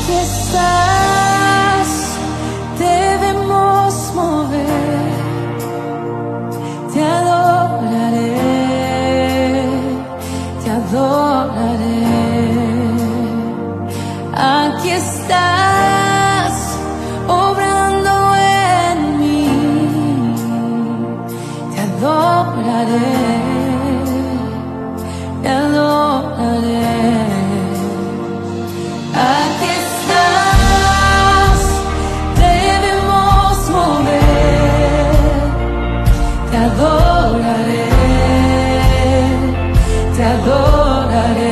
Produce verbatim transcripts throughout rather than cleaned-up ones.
estás, debemos mover. Te adoraré, te adoraré. Aquí estás, obrando en mí. Te adoraré, te adoraré. Aquí estás, debemos mover. Te adoraré, te adoraré.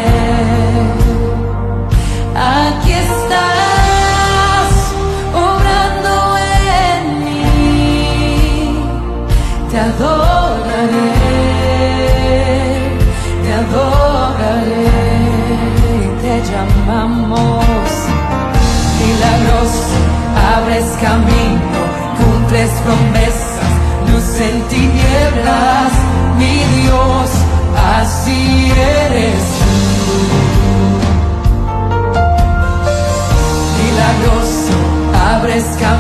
Aquí estás, obrando en mí. Te adoraré, te adoraré. Te llamamos milagroso, abres camino, cumples promesas, luz en tinieblas, mi Dios, así eres tú. Milagroso, abres camino,